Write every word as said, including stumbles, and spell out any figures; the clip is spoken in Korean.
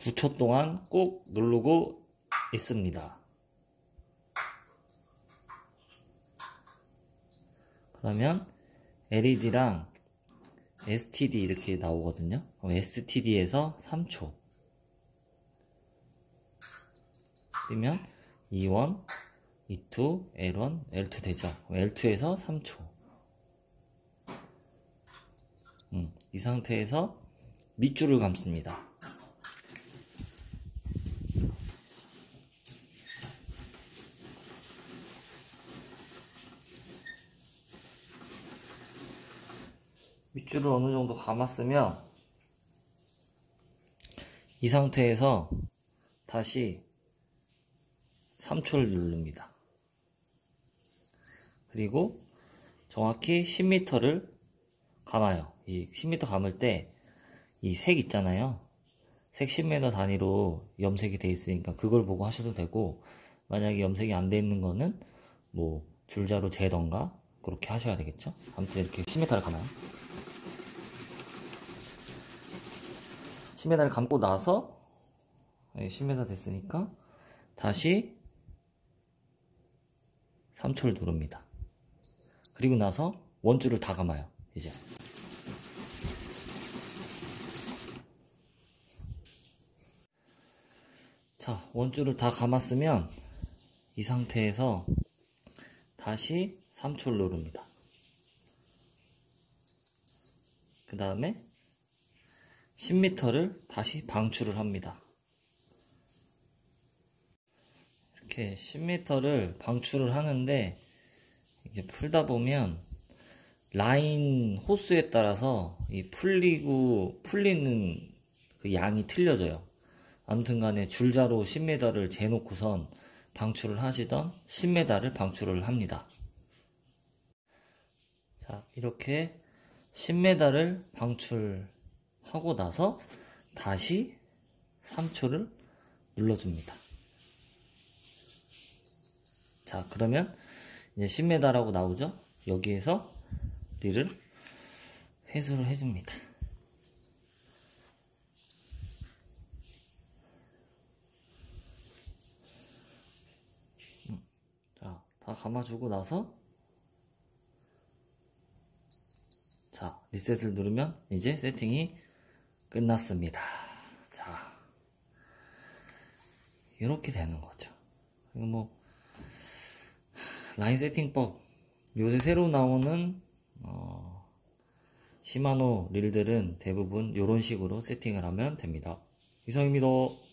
구 초 동안 꾹 누르고 있습니다. 그러면 엘이디랑 에스티디 이렇게 나오거든요. 에스티디에서 삼 초 뜨면 이 원, 이 투, 엘 원, 엘 투 되죠. 엘 투에서 삼 초. 음, 이 상태에서 밑줄을 감습니다. 밑줄을 어느 정도 감았으면 이 상태에서 다시 삼 초를 누릅니다. 그리고 정확히 십 미터를 감아요. 이 십 미터 감을 때 이 색 있잖아요. 색 십 미터 단위로 염색이 돼 있으니까 그걸 보고 하셔도 되고, 만약에 염색이 안 돼 있는 거는 뭐 줄자로 재던가 그렇게 하셔야 되겠죠. 아무튼 이렇게 십 미터를 감아요. 십 미터를 감고 나서 십 미터 됐으니까 다시 삼 초를 누릅니다. 그리고 나서 원줄을 다 감아요. 이제 자, 원줄을 다 감았으면 이 상태에서 다시 삼 초를 누릅니다. 그 다음에 십 미터를 다시 방출을 합니다. 이렇게 십 미터를 방출을 하는데, 이제 풀다 보면 라인 호수에 따라서 이 풀리고 풀리는 그 양이 틀려져요. 아무튼 간에 줄자로 십 미터를 재놓고선 방출을 하시던 십 미터를 방출을 합니다. 자, 이렇게 십 미터를 방출하고 나서 다시 삼 초를 눌러줍니다. 자, 그러면 이제 십 미터라고 나오죠? 여기에서 릴을 회수를 해줍니다. 자, 다 감아주고 나서 자, 리셋을 누르면 이제 세팅이 끝났습니다. 자, 이렇게 되는 거죠. 이거 뭐 라인 세팅법, 요새 새로 나오는 어, 시마노 릴들은 대부분 이런 식으로 세팅을 하면 됩니다. 이상입니다.